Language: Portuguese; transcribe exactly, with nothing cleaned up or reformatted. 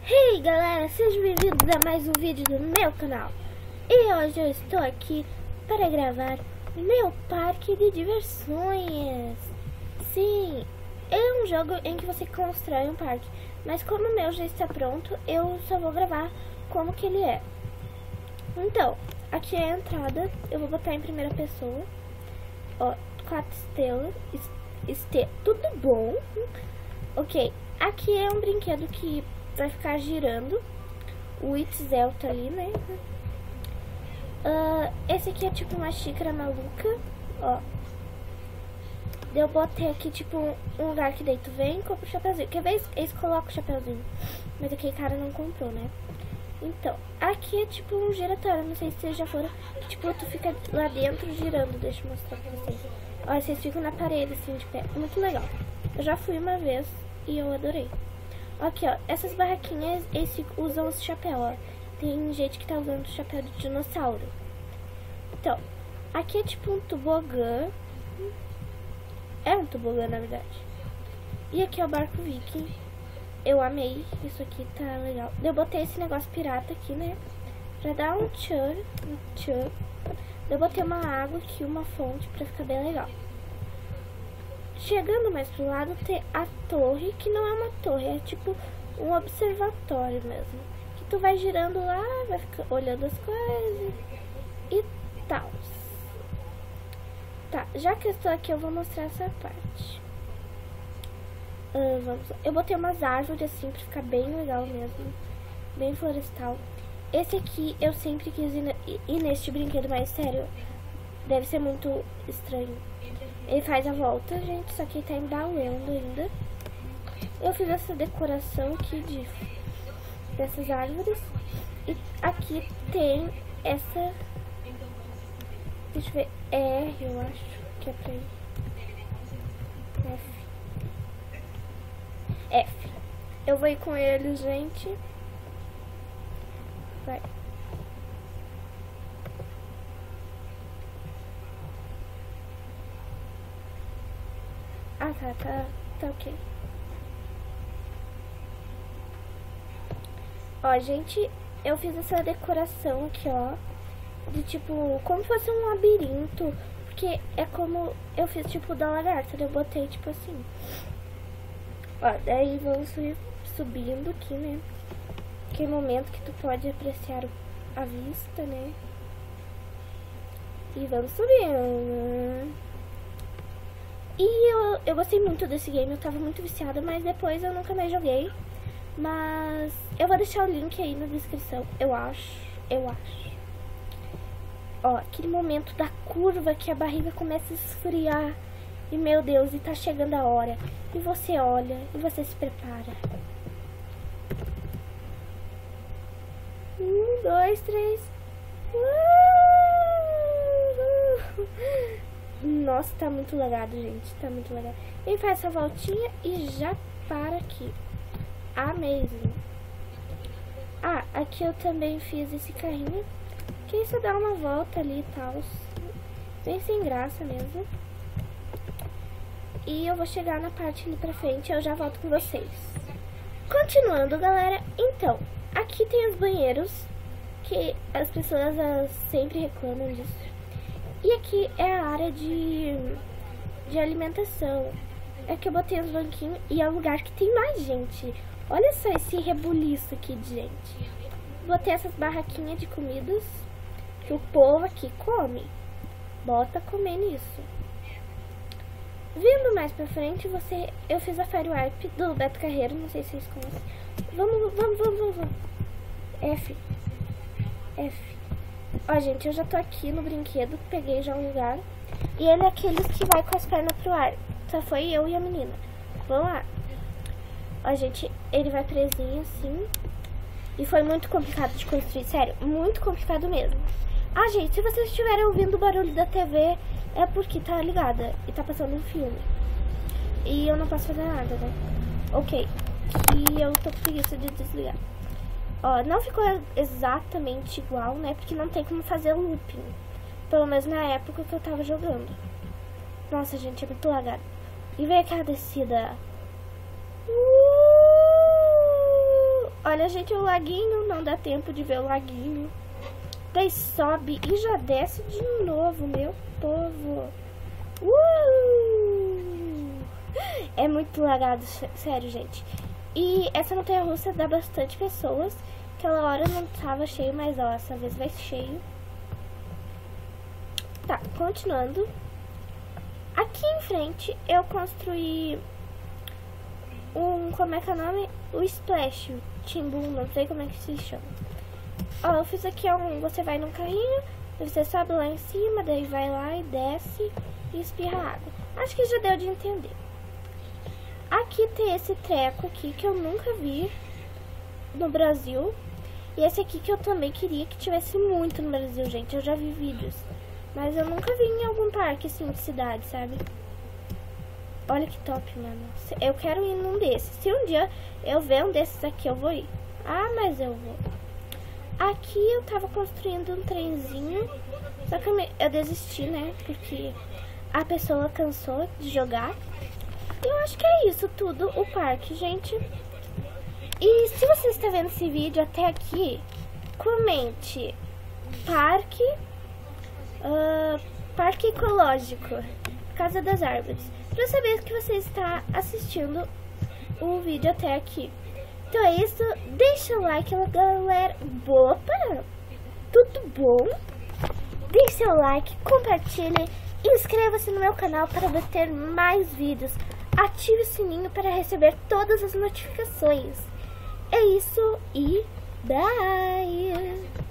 Hey galera, sejam bem-vindos a mais um vídeo do meu canal. E hoje eu estou aqui para gravar meu parque de diversões. Sim, é um jogo em que você constrói um parque, mas como o meu já está pronto, eu só vou gravar como que ele é. Então, aqui é a entrada, eu vou botar em primeira pessoa. Ó, quatro estrelas, este, tudo bom. Ok, aqui é um brinquedo que vai ficar girando. O Itzel tá ali, né? Uh, esse aqui é tipo uma xícara maluca. Ó, eu botei aqui tipo um lugar que daí tu vem e compra o chapeuzinho. Quer ver? Eles colocam o chapeuzinho, mas aquele cara não comprou, né? Então, aqui é tipo um giratório. Não sei se vocês já foram. Que, tipo, tu fica lá dentro girando. Deixa eu mostrar pra vocês. Olha, vocês ficam na parede assim de pé. Muito legal. Eu já fui uma vez e eu adorei. Aqui, ó, essas barraquinhas, eles usam esse chapéu, ó. Tem gente que tá usando o chapéu de dinossauro. Então, aqui é tipo um tobogã. É um tobogã, na verdade. E aqui é o barco viking. Eu amei, isso aqui tá legal. Eu botei esse negócio pirata aqui, né? Pra dar um tchan, um tchan. Eu botei uma água aqui, uma fonte, pra ficar bem legal. Chegando mais pro lado, tem a torre, que não é uma torre, é tipo um observatório mesmo. Que tu vai girando lá, vai ficar olhando as coisas e tal. Tá, já que eu estou aqui, eu vou mostrar essa parte. Uh, vamos lá. Eu botei umas árvores assim, pra ficar bem legal mesmo. Bem florestal. Esse aqui, eu sempre quis ir, ir neste brinquedo, mas sério, deve ser muito estranho. Ele faz a volta, gente, só que tá embalando ainda. Eu fiz essa decoração aqui de dessas árvores. E aqui tem essa... Deixa eu ver, R, eu acho que é pra ir. F. F. Eu vou ir com ele, gente. Vai. Ah, tá, tá, tá ok. Ó, gente, eu fiz essa decoração aqui, ó, de tipo, como se fosse um labirinto, porque é como eu fiz tipo da lagarta, eu botei tipo assim. Ó, daí vamos subindo aqui, né? Aquele momento que tu pode apreciar a vista, né? E vamos subindo. E eu, eu gostei muito desse game, eu tava muito viciada, mas depois eu nunca mais joguei. Mas eu vou deixar o link aí na descrição, eu acho, eu acho. Ó, aquele momento da curva que a barriga começa a esfriar. E meu Deus, e tá chegando a hora. E você olha, e você se prepara. Um, dois, três. Nossa, tá muito legal, gente. Tá muito legal. Ele faz essa voltinha e já para aqui. Amazing. Ah, aqui eu também fiz esse carrinho. Que isso dá uma volta ali e tal. Bem sem graça mesmo. E eu vou chegar na parte ali pra frente. Eu já volto com vocês. Continuando, galera. Então, aqui tem os banheiros. Que as pessoas elas sempre reclamam disso. E aqui é a área de, de alimentação. É que eu botei os banquinhos e é o lugar que tem mais gente. Olha só esse rebuliço aqui de gente. Botei essas barraquinhas de comidas que o povo aqui come. Bota comer nisso. Vindo mais pra frente, você, eu fiz a Fire Wipe do Beto Carreiro. Não sei se vocês conhecem. Vamos, vamos, vamos, vamos, vamos. F. F. Ó, gente, eu já tô aqui no brinquedo, peguei já um lugar. E ele é aqueles que vai com as pernas pro ar. Só foi eu e a menina. Vamos lá. Ó, gente, ele vai presinho assim. E foi muito complicado de construir, sério, muito complicado mesmo. Ah, gente, se vocês estiverem ouvindo o barulho da T V, é porque tá ligada e tá passando um filme. E eu não posso fazer nada, né? Ok. E eu tô com preguiça de desligar. Ó, não ficou exatamente igual, né? Porque não tem como fazer looping. Pelo menos na época que eu tava jogando. Nossa, gente, é muito lagado. E veio aquela descida. Uh! Olha, gente, o laguinho, não dá tempo de ver o laguinho. Daí sobe e já desce de novo, meu povo. Uh! É muito lagado, sério, gente. E essa montanha-russa dá bastante pessoas. Aquela hora não tava cheio, mas ó, essa vez vai cheio. Tá, continuando. Aqui em frente eu construí um, como é que é o nome? O Splash, o Timbum, não sei como é que se chama. Ó, eu fiz aqui um, você vai num carrinho, você sobe lá em cima, daí vai lá e desce e espirra água. Acho que já deu de entender. Aqui tem esse treco aqui que eu nunca vi no Brasil. E esse aqui que eu também queria que tivesse muito no Brasil, gente. Eu já vi vídeos, mas eu nunca vi em algum parque assim de cidade, sabe? Olha que top, mano. Eu quero ir num desses. Se um dia eu ver um desses aqui, eu vou ir. Ah, mas eu vou. Aqui eu tava construindo um trenzinho, só que eu, me, eu desisti, né? Porque a pessoa cansou de jogar. Eu acho que é isso tudo, o parque, gente. E se você está vendo esse vídeo até aqui, comente parque, uh, parque ecológico, Casa das Árvores, para saber que você está assistindo o vídeo até aqui. Então é isso, deixa o like, galera. Opa, tudo bom? Deixe seu like, compartilhe, inscreva-se no meu canal para obter mais vídeos. Ative o sininho para receber todas as notificações. É isso e bye!